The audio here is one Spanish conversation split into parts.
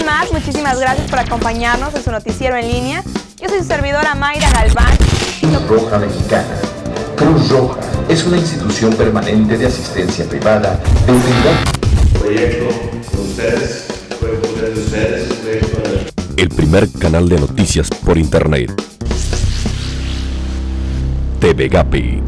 más, muchísimas gracias por acompañarnos en su noticiero en línea. Yo soy su servidora Mayra Galván. Cruz Roja Mexicana. Cruz Roja es una institución permanente de asistencia privada de utilidad. Proyecto con ustedes, el primer canal de noticias por internet. TV Gapi.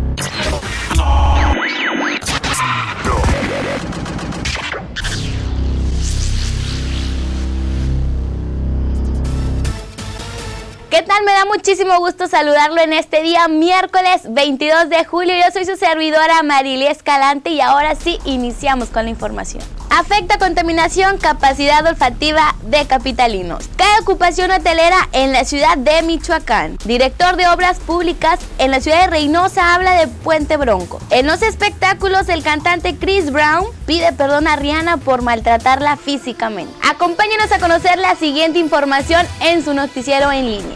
¿Qué tal? Me da muchísimo gusto saludarlo en este día, miércoles 22 de julio. Yo soy su servidora Marily Escalante y ahora sí iniciamos con la información. Afecta contaminación, capacidad olfativa de capitalinos. Cae ocupación hotelera en la ciudad de Michoacán. Director de Obras Públicas en la ciudad de Reynosa habla de Puente Bronco. En los espectáculos, el cantante Chris Brown pide perdón a Rihanna por maltratarla físicamente. Acompáñenos a conocer la siguiente información en su noticiero en línea.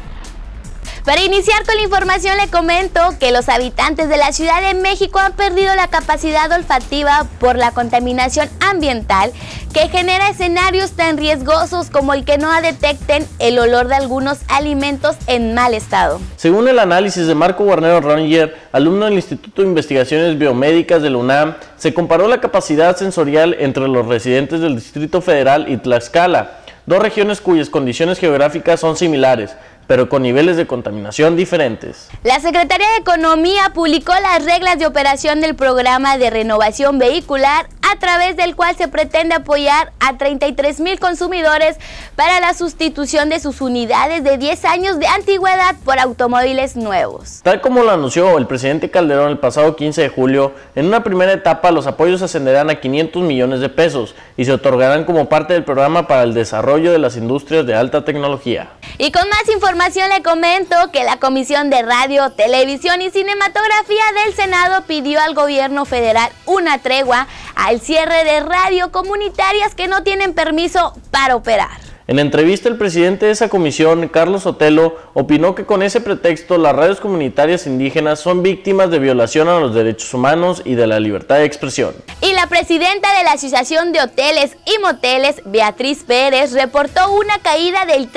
Para iniciar con la información le comento que los habitantes de la Ciudad de México han perdido la capacidad olfativa por la contaminación ambiental que genera escenarios tan riesgosos como el que no detecten el olor de algunos alimentos en mal estado. Según el análisis de Marco Guarnero Ranger, alumno del Instituto de Investigaciones Biomédicas de la UNAM, se comparó la capacidad sensorial entre los residentes del Distrito Federal y Tlaxcala, dos regiones cuyas condiciones geográficas son similares, pero con niveles de contaminación diferentes. La Secretaría de Economía publicó las reglas de operación del programa de renovación vehicular, a través del cual se pretende apoyar a 33,000 consumidores para la sustitución de sus unidades de 10 años de antigüedad por automóviles nuevos. Tal como lo anunció el presidente Calderón el pasado 15 de julio, en una primera etapa los apoyos ascenderán a 500 millones de pesos y se otorgarán como parte del programa para el desarrollo de las industrias de alta tecnología. Y con más información le comento que la Comisión de Radio, Televisión y Cinematografía del Senado pidió al gobierno federal una tregua al cierre de radio comunitarias que no tienen permiso para operar. En entrevista, el presidente de esa comisión, Carlos Sotelo, opinó que con ese pretexto las radios comunitarias indígenas son víctimas de violación a los derechos humanos y de la libertad de expresión. Y la presidenta de la Asociación de Hoteles y Moteles, Beatriz Pérez, reportó una caída del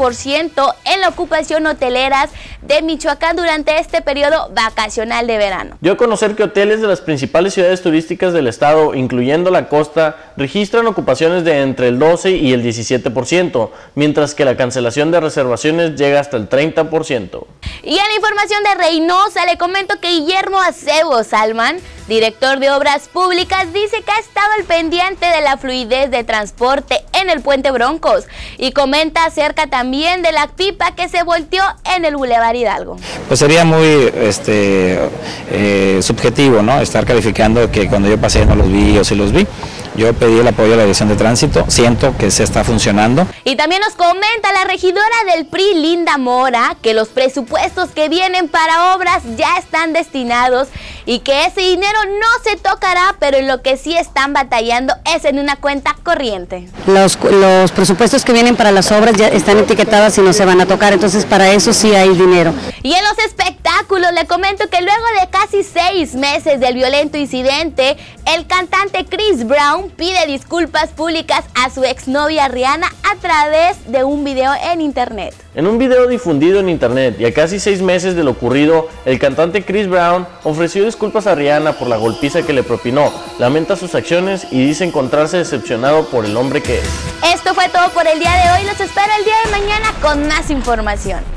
30% en la ocupación hoteleras de Michoacán durante este periodo vacacional de verano. Dio a conocer que hoteles de las principales ciudades turísticas del estado, incluyendo la costa, registran ocupaciones de entre el 12 y el 17%. Mientras que la cancelación de reservaciones llega hasta el 30%. Y en la información de Reynosa le comento que Guillermo Acebo Salman, director de Obras Públicas, dice que ha estado al pendiente de la fluidez de transporte en el Puente Broncos y comenta acerca también de la pipa que se volteó en el Boulevard Hidalgo. Pues sería muy subjetivo, ¿no? Estar calificando que cuando yo pasé no los vi o sí los vi. Yo pedí el apoyo a la Dirección de Tránsito, siento que se está funcionando. Y también nos comenta la regidora del PRI, Linda Mora, que los presupuestos que vienen para obras ya están destinados y que ese dinero no se tocará, pero en lo que sí están batallando es en una cuenta corriente. Los presupuestos que vienen para las obras ya están etiquetadas y no se van a tocar, entonces para eso sí hay dinero. Y en los espectáculos le comento que luego de casi 6 meses del violento incidente, el cantante Chris Brown pide disculpas públicas a su exnovia Rihanna a través de un video en internet. En un video difundido en internet y a casi 6 meses de lo ocurrido, el cantante Chris Brown ofreció disculpas a Rihanna por la golpiza que le propinó, lamenta sus acciones y dice encontrarse decepcionado por el hombre que es. Esto fue todo por el día de hoy, los espero el día de mañana con más información.